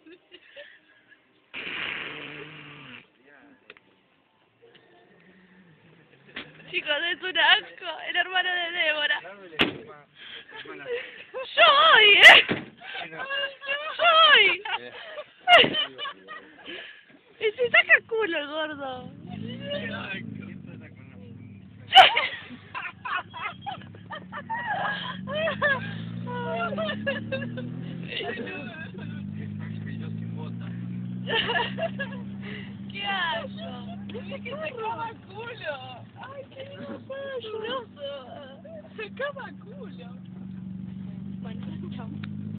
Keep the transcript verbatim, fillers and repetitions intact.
Chicos, es un asco, el hermano de Débora. ¡Soy, eh! ¡Soy! Y se saca culo el gordo. ¡Qué asco! ¡Es que se coma culo! ¡Ay, qué asqueroso! ¡Se coma culo! Bueno, chao.